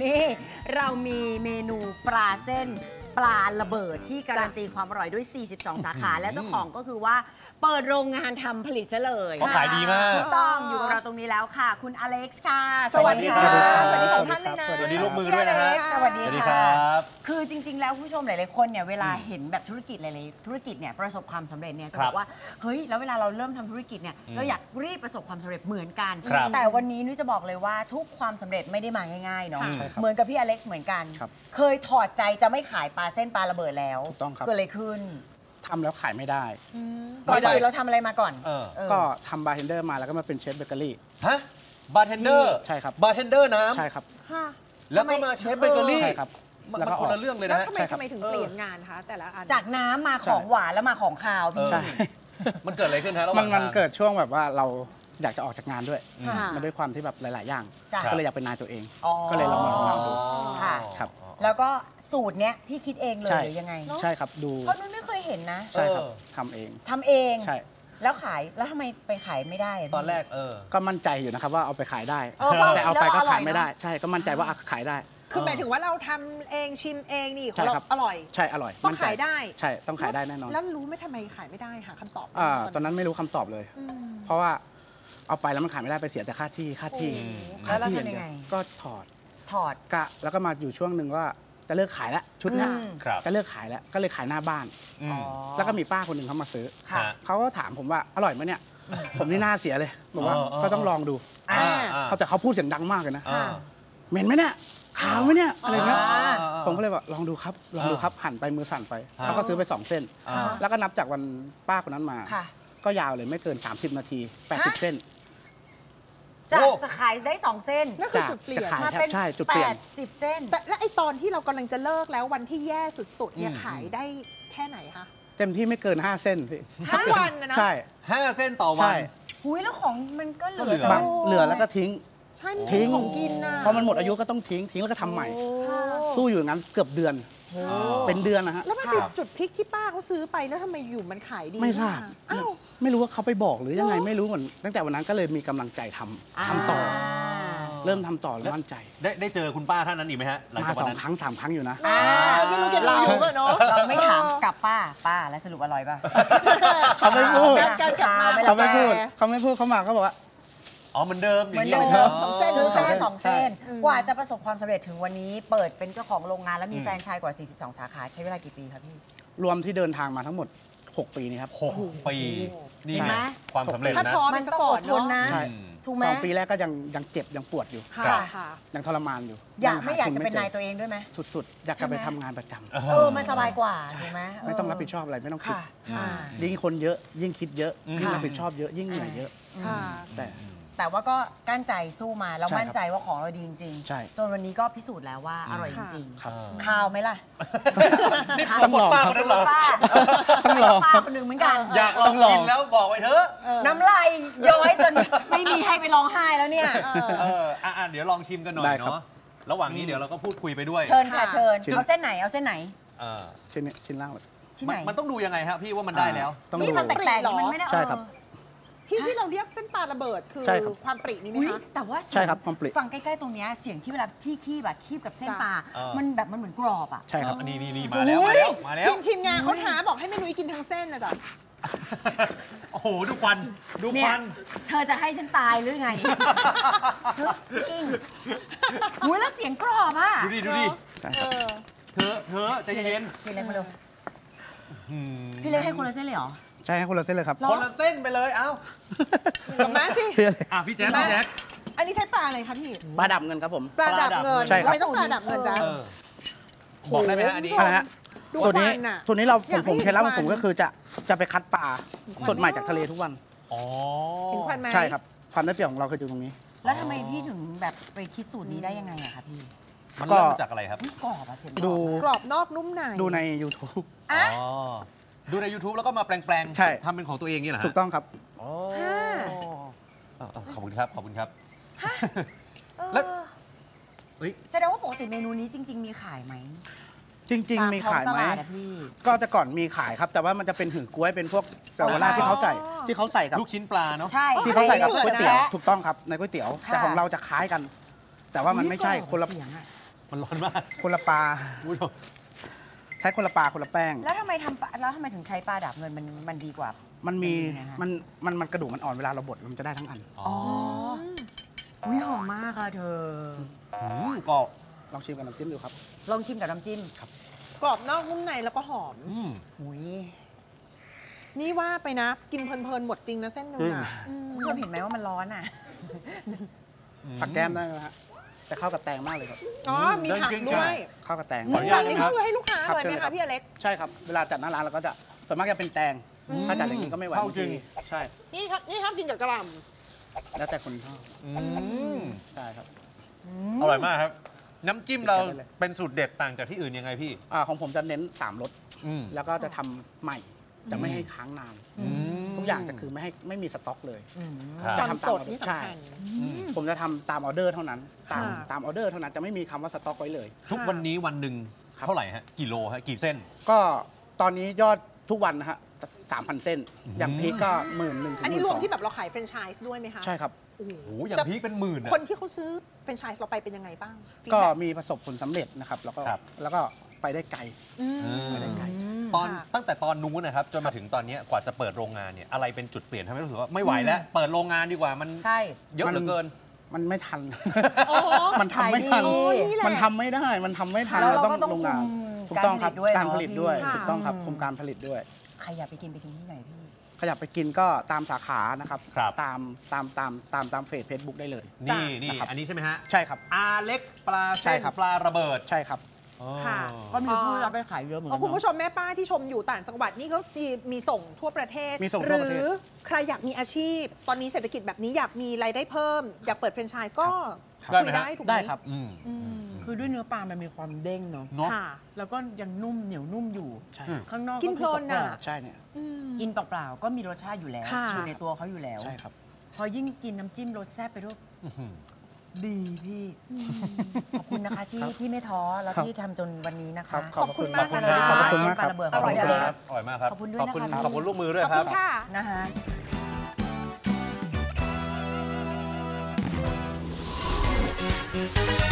นี่เรามีเมนูปลาเส้นปลาระเบิดที่การันตีความอร่อยด้วย 42 สาขา และเจ้าของก็คือว่าเปิดโรงงานทำผลิตซะเลยเขาขายดีมากถูกต้องอยู่กับเราตรงนี้แล้วค่ะคุณอเล็กซ์ค่ะสวัสดีค่ะสวัสดีสองท่านเลยนะสวัสดีลูกมือด้วยนะฮะสวัสดีค่ะบคือจริงๆแล้วผู้ชมหลายๆคนเนี่ยเวลาเห็นแบบธุรกิจหลายๆธุรกิจเนี่ยประสบความสำเร็จเนี่ยจะบอกว่าเฮ้ยแล้วเวลาเราเริ่มทำธุรกิจเนี่ยเราอยากรีบประสบความสำเร็จเหมือนกันแต่วันนี้นุ้ยจะบอกเลยว่าทุกความสำเร็จไม่ได้มาง่ายๆเนาะเหมือนกับพี่อเล็กซ์เหมือนกันเคยถอดใจจะไม่ขายปลาเส้นปลาระเบิดแล้วถูกต้องครับเกิดอะไรขึ้นทำแล้วขายไม่ได้ก่อนอื่นเราทำอะไรมาก่อนก็ทำบาร์เทนเดอร์มาแล้วก็มาเป็นเชฟเบเกอรี่ฮะบาร์เทนเดอร์ใช่ครับบาร์เทนเดอร์น้ำใช่ครับแล้วก็มาเชฟเบเกอรี่ใช่ครับแล้วก็คนละเรื่องเลยนะทำไมถึงเปลี่ยนงานคะแต่ละอันจากน้ำมาของหวานแล้วมาของคาวพี่มันเกิดอะไรขึ้นฮะระหว่างมันเกิดช่วงแบบว่าเราอยากจะออกจากงานด้วยมาด้วยความที่แบบหลายๆอย่างก็เลยอยากเป็นนายตัวเองก็เลยลองมาทำดูค่ะครับแล้วก็สูตรเนี้ยพี่คิดเองเลยหรือยังไงใช่ครับดูเพราะนุ้ยไม่เคยเห็นนะใช่ครับทำเองใช่แล้วขายแล้วทำไมไปขายไม่ได้ตอนแรกก็มั่นใจอยู่นะครับว่าเอาไปขายได้แต่เอาไปก็ขายไม่ได้ใช่ก็มั่นใจว่าขายได้คือหมายถึงว่าเราทำเองชิมเองนี่ของเราอร่อยใช่อร่อยต้องขายได้ใช่ต้องขายได้แน่นอนแล้วรู้ไหมทำไมขายไม่ได้หาคำตอบตอนนั้นไม่รู้คำตอบเลยเพราะว่าเอาไปแล้วมันขายไม่ได้ไปเสียแต่ค่าที่แล้วเราทำยังไงก็ถอดกะแล้วก็มาอยู่ช่วงหนึ่งว่าจะเลิกขายแล้วชุดนี้จะเลิกขายแล้วก็เลยขายหน้าบ้านแล้วก็มีป้าคนหนึ่งเขามาซื้อเขาก็ถามผมว่าอร่อยไหมเนี่ยผมนี่หน้าเสียเลยบอกว่าก็ต้องลองดูแต่เขาพูดเสียงดังมากเลยนะเหม็นไหมเนี่ยขาวไหมเนี่ยอะไรเงี้ยผมก็เลยบอกลองดูครับหันไปมือสั่นไปเขาก็ซื้อไป2 เส้นแล้วก็นับจากวันป้าคนนั้นมาก็ยาวเลยไม่เกิน30 นาที80 เส้นจะขายได้2 เส้นนั่นคือจุดเปลี่ยนมาเป็น 80 เส้นและไอตอนที่เรากำลังจะเลิกแล้ววันที่แย่สุดๆเนี่ยขายได้แค่ไหนคะเต็มที่ไม่เกิน5 เส้นพี่ 5 วันนะใช่ 5 เส้นต่อวันหุยแล้วของมันก็เหลือแล้วก็ทิ้งของกินนะพอมันหมดอายุก็ต้องทิ้งแล้วก็ทำใหม่สู้อยู่อย่างนั้นเกือบเดือนเป็นเดือนนะฮะแล้วมันเป็นจุดพลิกที่ป้าเขาซื้อไปแล้วทำไมอยู่มันขายดีไม่ทราบไม่รู้ว่าเขาไปบอกหรือยังไงไม่รู้เหมือนตั้งแต่วันนั้นก็เลยมีกำลังใจทำต่อเริ่มทำต่อแล้วมั่นใจได้เจอคุณป้าท่านนั้นอีกไหมฮะมา2 ครั้ง 3 ครั้งอยู่นะไม่รู้จะเล่าเนาะเราไม่ถามกับป้าแล้วสรุปอร่อยป่ะเขาไม่พูดเขาไม่พูดเขามาเขาบอกว่าเหมือนเดิมอย่างนี้ 2 เส้น2 เส้นกว่าจะประสบความสำเร็จถึงวันนี้เปิดเป็นเจ้าของโรงงานและมีแฟรนไชส์กว่า42 สาขาใช้เวลากี่ปีครับพี่รวมที่เดินทางมาทั้งหมด6 ปีนี้ครับ 6 ปีนี่ไหมความสำเร็จนะมันต้องอดทนนะถูกไหม 2 ปีแรกก็ยังเจ็บยังปวดอยู่ยังทรมานอยู่ไม่อยากจะเป็นนายตัวเองด้วยไหมสุดๆอยากจะไปทำงานประจำมันสบายกว่าถูกไหมไม่ต้องรับผิดชอบอะไรไม่ต้องคิดยิ่งคนเยอะยิ่งคิดเยอะยิ่งรับผิดชอบเยอะยิ่งเหนื่อยเยอะแต่ว่าก็กั้นใจสู้มาแล้วมั่นใจว่าของเราดีจริงๆจนวันนี้ก็พิสูจน์แล้วว่าอร่อยจริงๆข้าวไหมล่ะนี่ต้องลองครับต้องลองป้าคนหนึ่งเหมือนกันอยากลองกินแล้วบอกไว้เถอะน้ำลายย้อยจนไม่มีให้ไปร้องไห้แล้วเนี่ยเดี๋ยวลองชิมกันหน่อยเนาะระหว่างนี้เดี๋ยวเราก็พูดคุยไปด้วยเชิญค่ะเชิญเอาเส้นไหนชิ้นล่างเลยชิ้นไหนมันต้องดูยังไงครับพี่ว่ามันได้แล้วนี่มันแปลกๆมันไม่ได้ใช่ครับที่เราเรียกเส้นปลาระเบิดคือความปรินี้ไหมคะแต่ว่าใช่ครับความปริฟังใกล้ๆตรงนี้เสียงที่เวลาที่คีบกับเส้นปลามันแบบมันเหมือนกรอบอ่ะใช่ครับนี่มาแล้วทีมงานเขาท้าบอกให้แม่นุ้ยกินทั้งเส้นนะจ๊ะโอ้โหดูควันเธอจะให้ฉันตายหรือไงกิ้งหุ้ยแล้วเสียงกรอบอ่ะดูดิเธอใจเย็นพี่เล็กมาดูพี่เล็กให้คนละเส้นเลยเหรอใช่ให้คนละเส้นเลยครับคนละเส้นไปเลยเอ้ามาสิพี่แจ๊คอันนี้ใช้ปลาอะไรคะพี่ปลาดับเงินครับผมปลาดับเงินใช่ครับไม่ต้องปลาดับเงินจ้ะบอกได้ไหมฮะอันนี้อะไรฮะตัวนี้เราผมเคล็ดลับของผมก็คือจะไปคัดปลาสดใหม่จากทะเลทุกวันเห็นควันไหมใช่ครับความได้เปรียบของเราคืออยู่ตรงนี้แล้วทำไมพี่ถึงแบบไปคิดสูตรนี้ได้ยังไงอะคะพี่มันเริ่มมาจากอะไรครับกรอบอะเสียงกรอบนอกนุ่มในดูใน YouTube ดูใน YouTube แล้วก็มาแปลงทำเป็นของตัวเองนี่เหรอถูกต้องครับขอบคุณครับแล้วแสดงว่าปกติเมนูนี้จริงๆมีขายไหมจริงๆมีขายไหมก็แต่ก่อนมีขายครับแต่ว่ามันจะเป็นหือกล้วยเป็นพวกเกลือที่เขาใส่กับลูกชิ้นปลาเนาะใช่ที่เขาใส่กับก๋วยเตี๋ยวถูกต้องครับในก๋วยเตี๋ยวแต่ของเราจะคล้ายกันแต่ว่ามันไม่ใช่คนละมันร้อนมากคนละปลาคุณผู้ชมใช้คนละปลาคนละแป้งแล้วทำไมถึงใช้ปลาดาบเงินมันดีกว่ามันมีเป็นยังไงฮะมันกระดูกมันอ่อนเวลาเราบดมันจะได้ทั้งอันอ๋ออุ้ยหอมมากค่ะเธอก็ลองชิมกับน้ำจิ้มดูครับลองชิมกับน้ำจิ้มกรอบนอกนุ่มในแล้วก็หอมอุ้ยนี่ว่าไปนะ กินเพลินๆหมดจริงนะเส้นนึงอ่ะคุณผู้ชมเห็นไหมว่ามันร้อนอ่ะผักแก้มได้นะฮะแต่เข้ากับแตงมากเลยครับอ๋อ มีผักด้วยเข้ากับแตงขออนุญาตนี่นะครับคือให้ลูกค้าครับเลยเชิญไหมเลยครัคะบพี่อเล็กใช่ครับ เวลาจัดหน้าร้านเราก็จะส่วนมากจะเป็นแตง ถ้าจัดอย่างนี้ก็ไม่ไหวเข้าจริงใช่นี่ชอบกินกับกระหล่แล้วแต่คนชอบ ใช่ครับอร่อยมากครับ น้ำจิ้มเราได้เลยเป็นสูตรเด็ดต่างจากที่อื่นยังไงพี่ของผมจะเน้น3รสอืมแล้วก็จะทำใหม่ จะไม่ให้ค้างนาน ทุกอย่างจะคือไม่มีสต็อกเลยครับำตอนทำสตามดนี่ใช่สำคัญผมจะทำตามออเดอร์เท่านั้น ตามค่ะตามออเดอร์เท่านั้นจะไม่มีคำว่าสต็อกไว้เลยทุกวันนี้วันหนึ่งครับเท่าไหร่ฮะกี่โลฮะกี่เส้นก็ตอนนี้ยอดทุกวันนะฮะ3,000 เส้น อย่างพีคก็11,000 ถึงอันนี้รวมที่ 12,000 แบบเราขายแฟรนไชส์ด้วยไหมคะใช่ครับโอ้โหโอ้โหอย่างพีคเป็นหมื่นอะคนที่เขาซื้อแฟรนไชส์เราไปเป็นยังไงบ้างก็ feedback มีประสบผลสำเร็จนะครับ แล้วก็ครับไปได้ไกลอืมไปได้ไกลตอนค่ะตั้งแต่ตอนนู้นนะครับจนมาถึงตอนเนี้ยกว่าจะเปิดโรงงานเนี่ยอะไรเป็นจุดเปลี่ยนทำให้รู้สึกว่าไม่ไหวแล้ว เปิดโรงงานดีกว่ามันใช่เยอะเหลือเกินมันไม่ทันอ๋อมันทำไม่ทันขายดีนี่แหละมันทำไม่ได้ มันทำไม่ทันแล้วเราก็ต้องโรงงานคุมถูกต้องครับการผลิตด้วยการผลิตด้วยเนอะถูกต้องครับอืมคุมการผลิตด้วยใครอยากไปกินที่ไหนพี่ขยับไปกินก็ตามสาขานะครับครับตามเฟซเฟซบุ๊กได้เลยนี่นี่นะครับอันนี้ใช่ไหมฮะใช่ครับอาเล็กปลาใช่เส้นครับปลาระเบิดใช่ครับอ๋อค่ะก็มีผู้รับไปขายเยอะเหมือนเพกัราะนคุณเนผู้อะชมแม่ป้าที่ชมอยู่ต่างจังหวัดนี่ก็มีส่งทั่วประเทศมีส่งหทั่วรืประเทศอใครอยากมีอาชีพ ตอนนี้เศรษฐกิจแบบนี้อยากมีรายได้เพิ่ม อยากเปิดแฟรนไชส์ก็ได้คุไหมยฮะได้ถูกไหมได้ครับอืมอืมคือด้วยเนื้อปลามันมีความเด้งเนาะเนาะค่ะแล้วก็ยังนุ่มเหนียวนุ่มอยู่ใช่ข้างนอกกินเพลินกรน่ะอบใช่เนี่ยอืมๆกินเปล่าๆก็มีรสชาติอยู่แล้วค่ะอยู่ในตัวเขาอยู่แล้วใช่ครับพอยิ่งกินน้ำจิ้มรสแซ่บไปด้วยอื้อหือดีพี่ ขอบคุณนะคะที่ไม่ท้อแล้วครับที่ทำจนวันนี้นะคะครับขอบคุณมากขอบค่ะขอบคุณมากปครัลาบระเบิดอร่อยขบคุณคครัรับ บอร่อยมากครับขอบคุณด้วยขอบคุณนะคะขอบคุณลูกมือด้วยขอบครัคุบณค่ะนะคะ